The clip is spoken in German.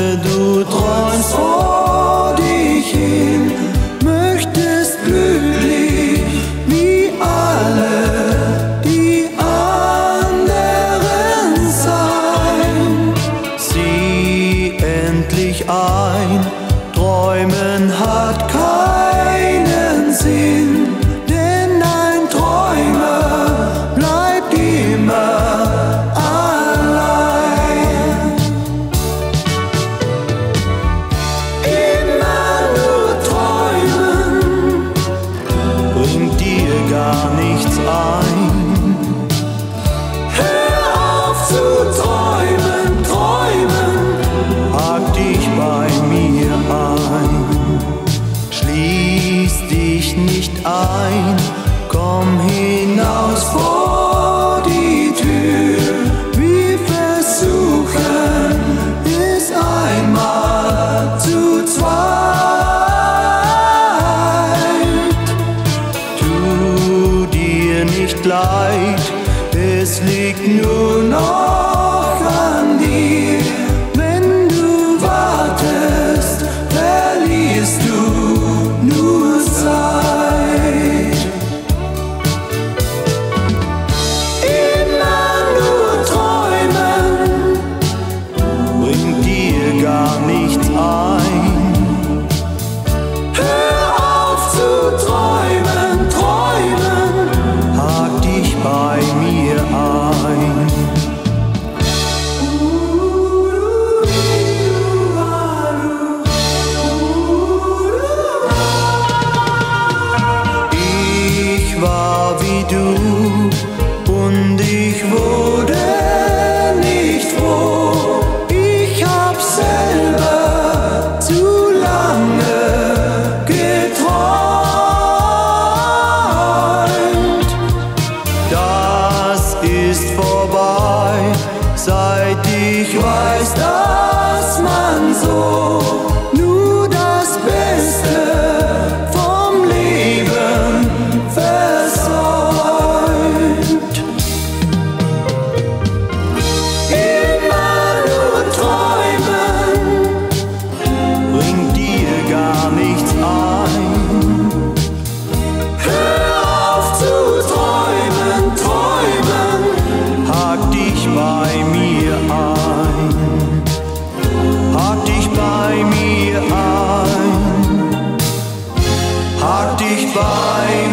du träumst vor dich hin, möchtest glücklich wie alle die anderen sein. Sieh endlich ein, Träumen hat keinen Sinn, denn ein Träumer bleibt immer allein. Immer nur träumen bringt dir gar nichts ein. Hör auf zu träumen, träumen, hak dich bei mir ein. Schließ dich nicht ein, komm hinaus vor die Tür. Wir versuchen es einmal zu zweit. Tu dir nicht leid, es liegt nur noch an dir. Wenn du wartest, verlierst du nur Zeit. Immer nur träumen bringt dir gar nichts ein. Hör auf zu träumen, träumen, hak dich bei mir ein. Ich war wie du und ich wurde nicht froh. Ich hab selber zu lange geträumt. Das ist vorbei, seit ich weiß, dass man so nur das Beste vom Leben versäumt. Immer nur träumen bringt dir gar nichts ein. Hör auf zu träumen, träumen, hak dich bei mir ein. Hak dich bei mir ein. Hak dich bei